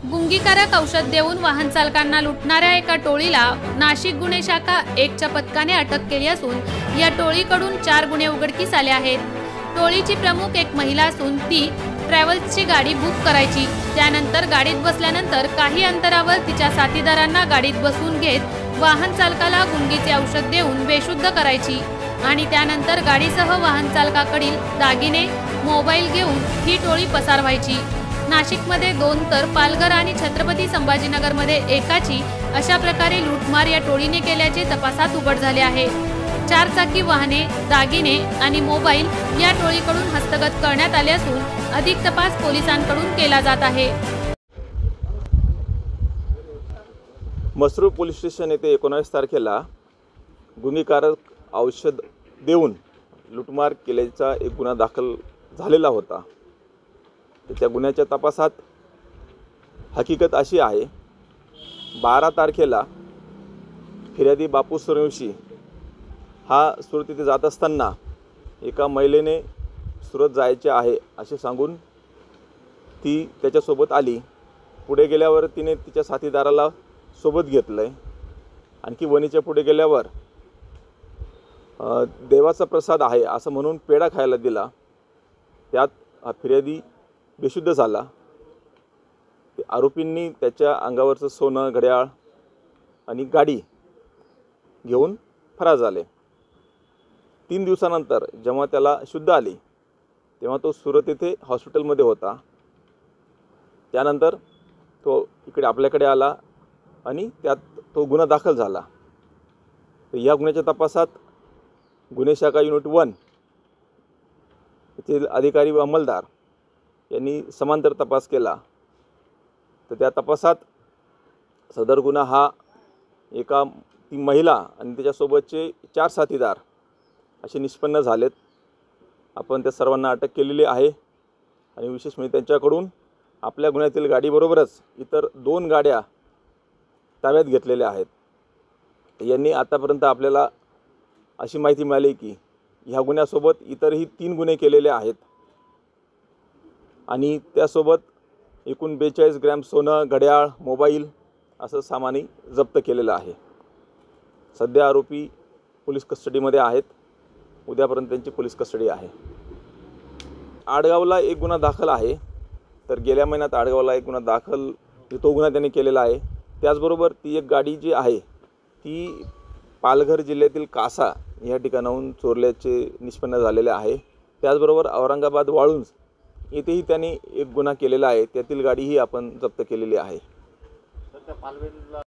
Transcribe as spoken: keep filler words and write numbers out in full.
गुंगीकारक औषध देऊन वाहन चालकांना लुटणाऱ्या एका टोळीला नाशिक गुन्हे शाखा एकच्या पथकाने अटक केली असून या टोळीकडून चार गुन्हे उघडकीस आले आहेत। टोळीची प्रमुख एक महिला असून ती ट्रॅव्हल्सची गाडी बुक करायची, त्यानंतर गाडीत बसल्यानंतर काही अंतरावर तिच्या साथीदारांना गाडीत बसवून घेत वाहन चालकाला गुंगीचे औषध देऊन बेशुद्ध करायची आणि त्यानंतर गाडीसह वाहन चालकाकडील दागिने, मोबाईल घेऊन ही टोळी पसार व्हायची। नाशिकमध्ये दोन तर पालघर आणि छत्रपती संभाजीनगरमध्ये एकाची अशा प्रकारे लूटमार या टोळीने केल्याचे तपासात उघड झाले आहे। चार चाकी वाहने, दागिने आणि मोबाईल या टोळीकडून हस्तगत करण्यात आले असून अधिक तपास पोलिसांकडून केला जात आहे। मसरूळ पोलीस स्टेशन येथे एकोणीस तारखेला गुन्हेकारक औषध देऊन लूटमार केल्याचा एक गुन्हा दाखल झालेला होता। त्या गुन्ह्याच्या तपासात हकीकत अशी आहे, बारा तारखेला फिर्यादी बापू सूर्यवंशी हा सुरत येथे जात असताना एका महिलेने सुरत जायचे आहे असे सांगून ती त्याच्यासोबत आली। पुढे गेल्यावर तिने तिच्या साथीदाराला सोबत घेतलंय। आणखी वणीच्या पुढे गेल्यावर देवाचा प्रसाद आहे असं म्हणून पेढा खायला दिला। त्यात हा फिर्यादी बेशुद्ध झाला। आरोपींनी त्याच्या अंगावरचं सोनं, घड्याळ आणि गाडी घेऊन फरार झाले। तीन दिवसानंतर जेव्हा त्याला शुद्ध आली तेव्हा तो सुरत येथे हॉस्पिटलमध्ये होता। त्यानंतर तो इकडे आपल्याकडे आला आणि त्यात तो गुन्हा दाखल झाला। तर या गुन्ह्याच्या तपासात गुन्हे शाखा युनिट वन येथील अधिकारी व अंमलदार यांनी समांतर तपास केला। तर त्या तपासात सदर गुन्हा हा एका ती महिला आणि त्याच्यासोबतचे चार साथीदार असे निष्पन्न झालेत। आपण त्या सर्वांना अटक केलेली आहे आणि विशेष म्हणजे त्यांच्याकडून आपल्या गुन्ह्यातील गाडीबरोबरच इतर दोन गाड्या ताब्यात घेतलेल्या आहेत। यांनी आतापर्यंत आपल्याला अशी माहिती मिळाली की ह्या गुन्ह्यासोबत इतरही तीन गुन्हे केलेले आहेत आणि त्यासोबत एकूण बेचाळीस ग्रॅम सोनं, घड्याळ, मोबाईल असं सामानही जप्त केलेलं आहे। सध्या आरोपी पोलीस कस्टडीमध्ये आहेत। उद्यापर्यंत त्यांची पोलीस कस्टडी आहे। आडगावला एक गुन्हा दाखल आहे। तर गेल्या महिन्यात आडगावला एक गुन्हा दाखल तो गुन्हा त्यांनी केलेला आहे। त्याचबरोबर ती एक गाडी जी आहे ती पालघर जिल्ह्यातील कासा या ठिकाणाहून चोरल्याचे निष्पन्न झालेले आहे। त्याचबरोबर औरंगाबाद वाळुंज येथेही त्यांनी एक गुन्हा केलेला आहे, त्यातील गाडीही आपण जप्त केलेली आहे।